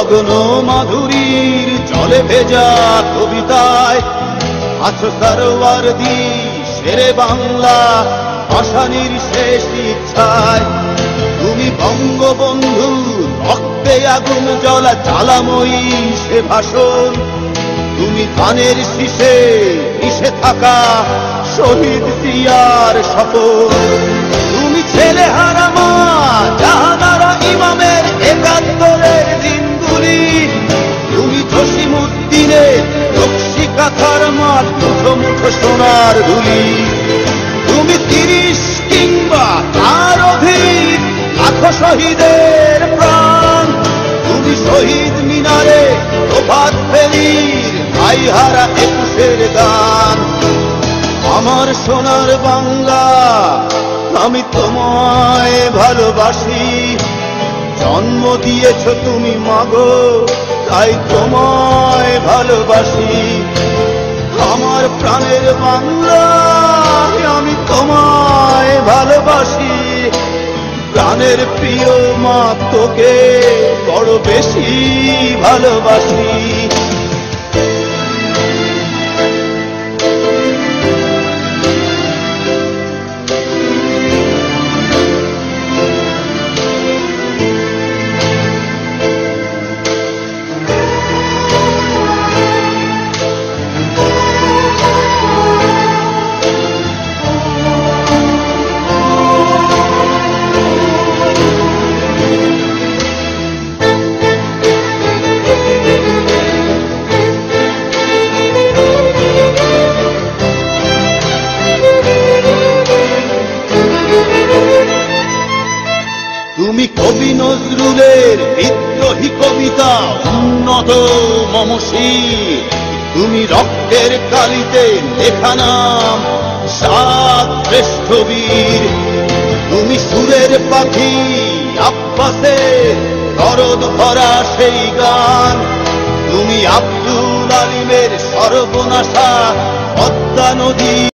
গগন মাধুরীর জলে ভেজা কবিতায় আছো সরওয়ারদি শেরে বাংলা ভাষানির শেষ ইচ্ছায়। তুমি বঙ্গবন্ধু রক্তে আগুন জ্বলা জ্বালাময়ী সে ভাষণ। তুমি ধানের শীষে মিশে থাকা শহীদ জিয়ার শপথ। তুমি ছেলে হারা মা জাহানারা ইমামের ৭১-এর দিনগুলি। তুমি জসিমউদ্দিনের নকশি কাঁথার মাঠ মুঠো মুঠো সোনার ধুলি। তুমি ৩০ কিংবা তার অধিক লাখো শহীদের প্রাণ। তুমি শহীদ মিনারে প্রভাত ফেরির ভাইহারা ২১-এর গান। আমার সোনার বাংলা আমি তোমায় ভালোবাসি। জন্ম দিয়েছ তুমি মাগো তাই তোমায় ভালোবাসি। আমার প্রাণের বাংলা আমি তোমায় ভালোবাসি। প্রাণের প্রিয় মা তোকে বড় বেশি ভালোবাসি। তুমি কবি নজরুলের বিদ্রোহী কবিতা উন্নত মমশীর। তুমি রক্তের কালিতে লেখা নাম সাত শ্রেষ্ঠ বীর। তুমি সুরের পাখি আব্বাসের দরদ ভরা সেই গান। তুমি আব্দুল আলিমের সর্বনাশা পদ্মা নদী।